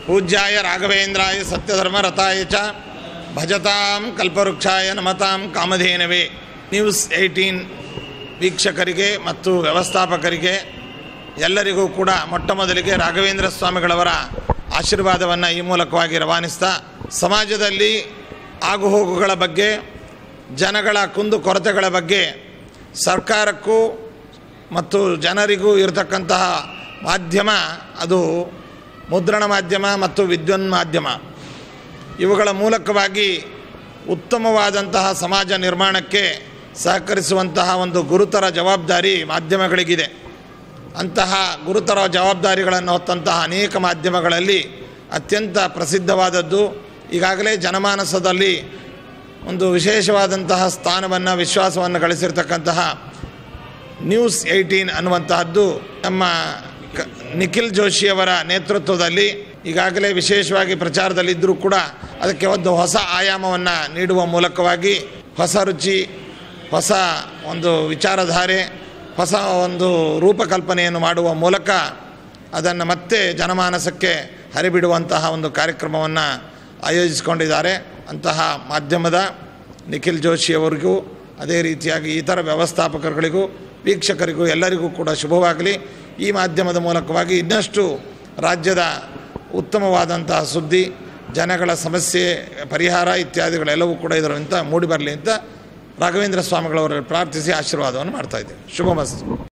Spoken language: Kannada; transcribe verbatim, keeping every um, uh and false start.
ಪೂಜ್ಯಾಯ ರಾಘವೇಂದ್ರಾಯ ಸತ್ಯಧರ್ಮ ರಥಾಯ ಚ ಭಜತಾಂ ಕಲ್ಪವೃಕ್ಷಾಯ ನಮತಾಂ ಕಾಮಧೇನವೇ. ನ್ಯೂಸ್ ಏಯ್ಟೀನ್ ವೀಕ್ಷಕರಿಗೆ ಮತ್ತು ವ್ಯವಸ್ಥಾಪಕರಿಗೆ ಎಲ್ಲರಿಗೂ ಕೂಡ ಮೊಟ್ಟ ಮೊದಲಿಗೆ ರಾಘವೇಂದ್ರ ಸ್ವಾಮಿಗಳವರ ಆಶೀರ್ವಾದವನ್ನು ಈ ಮೂಲಕವಾಗಿ ರವಾನಿಸ್ತಾ, ಸಮಾಜದಲ್ಲಿ ಆಗುಹೋಗುಗಳ ಬಗ್ಗೆ, ಜನಗಳ ಕುಂದು ಕೊರತೆಗಳ ಬಗ್ಗೆ ಸರ್ಕಾರಕ್ಕೂ ಮತ್ತು ಜನರಿಗೂ ಇರತಕ್ಕಂತಹ ಮಾಧ್ಯಮ ಅದು ಮುದ್ರಣ ಮಾಧ್ಯಮ ಮತ್ತು ವಿದ್ಯುನ್ ಮಾಧ್ಯಮ. ಇವುಗಳ ಮೂಲಕವಾಗಿ ಉತ್ತಮವಾದಂತಹ ಸಮಾಜ ನಿರ್ಮಾಣಕ್ಕೆ ಸಹಕರಿಸುವಂತಹ ಒಂದು ಗುರುತರ ಜವಾಬ್ದಾರಿ ಮಾಧ್ಯಮಗಳಿಗಿದೆ. ಅಂತಹ ಗುರುತರ ಜವಾಬ್ದಾರಿಗಳನ್ನು ಹೊತ್ತಂತಹ ಅನೇಕ ಮಾಧ್ಯಮಗಳಲ್ಲಿ ಅತ್ಯಂತ ಪ್ರಸಿದ್ಧವಾದದ್ದು, ಈಗಾಗಲೇ ಜನಮಾನಸದಲ್ಲಿ ಒಂದು ವಿಶೇಷವಾದಂತಹ ಸ್ಥಾನವನ್ನು, ವಿಶ್ವಾಸವನ್ನು ಗಳಿಸಿರ್ತಕ್ಕಂತಹ ನ್ಯೂಸ್ ಏಯ್ಟೀನ್ ಅನ್ನುವಂತಹದ್ದು ನಮ್ಮ ಕ ನಿಖಿಲ್ ಜೋಶಿಯವರ ನೇತೃತ್ವದಲ್ಲಿ ಈಗಾಗಲೇ ವಿಶೇಷವಾಗಿ ಪ್ರಚಾರದಲ್ಲಿದ್ದರೂ ಕೂಡ ಅದಕ್ಕೆ ಒಂದು ಹೊಸ ಆಯಾಮವನ್ನು ನೀಡುವ ಮೂಲಕವಾಗಿ ಹೊಸ ರುಚಿ, ಹೊಸ ಒಂದು ವಿಚಾರಧಾರೆ, ಹೊಸ ಒಂದು ರೂಪಕಲ್ಪನೆಯನ್ನು ಮಾಡುವ ಮೂಲಕ ಅದನ್ನು ಮತ್ತೆ ಜನಮಾನಸಕ್ಕೆ ಹರಿಬಿಡುವಂತಹ ಒಂದು ಕಾರ್ಯಕ್ರಮವನ್ನು ಆಯೋಜಿಸಿಕೊಂಡಿದ್ದಾರೆ. ಅಂತಹ ಮಾಧ್ಯಮದ ನಿಖಿಲ್ ಜೋಶಿಯವರಿಗೂ, ಅದೇ ರೀತಿಯಾಗಿ ಇತರ ವ್ಯವಸ್ಥಾಪಕರುಗಳಿಗೂ, ವೀಕ್ಷಕರಿಗೂ ಎಲ್ಲರಿಗೂ ಕೂಡ ಶುಭವಾಗಲಿ. ಈ ಮಾಧ್ಯಮದ ಮೂಲಕವಾಗಿ ಇನ್ನಷ್ಟು ರಾಜ್ಯದ ಉತ್ತಮವಾದಂತಹ ಸುದ್ದಿ, ಜನಗಳ ಸಮಸ್ಯೆ ಪರಿಹಾರ ಇತ್ಯಾದಿಗಳೆಲ್ಲವೂ ಕೂಡ ಇದರಿಂದ ಮೂಡಿಬರಲಿ ಅಂತ ರಾಘವೇಂದ್ರ ಸ್ವಾಮಿಗಳವರಲ್ಲಿ ಪ್ರಾರ್ಥಿಸಿ ಆಶೀರ್ವಾದವನ್ನು ಮಾಡ್ತಾಯಿದ್ದೇವೆ. ಶುಭಮಸ್ತು.